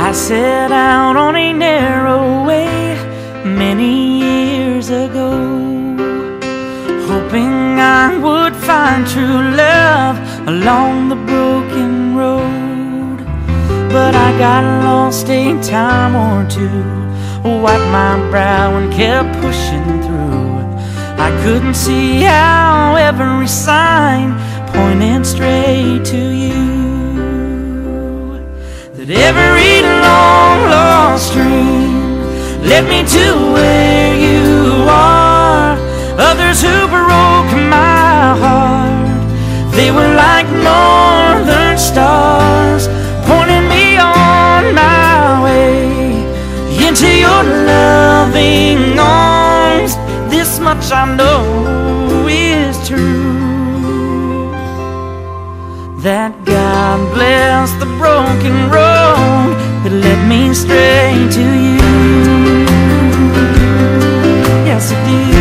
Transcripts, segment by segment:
I set out on a narrow way many years ago, hoping I would find true love along the broken road. But I got lost a time or two, wiped my brow and kept pushing through. I couldn't see how every sign pointed straight to you, that every long lost dream led me to where you are. Others who broke my heart, they were like northern stars, pointing me on my way into your loving arms. This much I know is true, that God bless the broken road that led me straight to you. Yes, it did.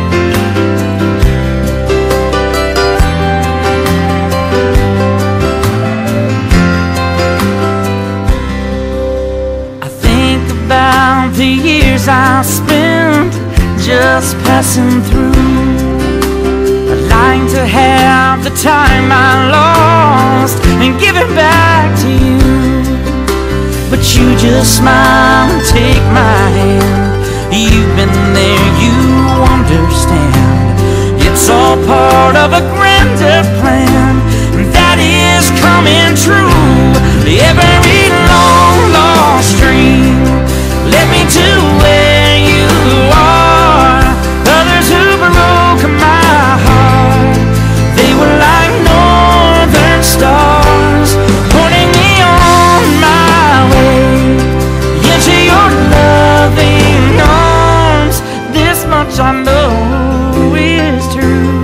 I think about the years I spent just passing through. I'd like to have the time I lost and give it back to you, but you just smile and take my hand. You've been there, you understand. It's all part of a grander plan that is coming true. Every long lost dream led me to where you are. Others who broke my heart, they were like northern stars, pointing me on my way into your loving arms. This much I know is true,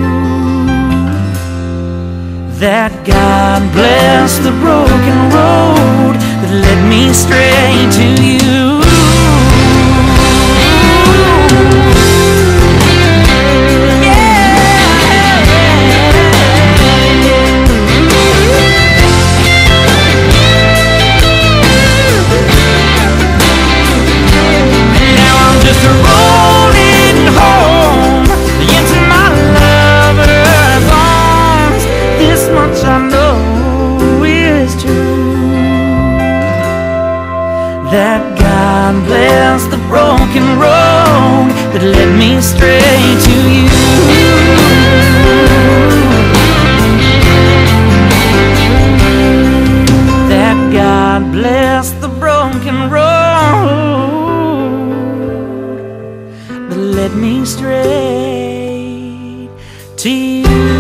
that God bless the broken road that led me straight to you. That God bless the broken road that led me straight to you. That God bless the broken road that led me straight to you.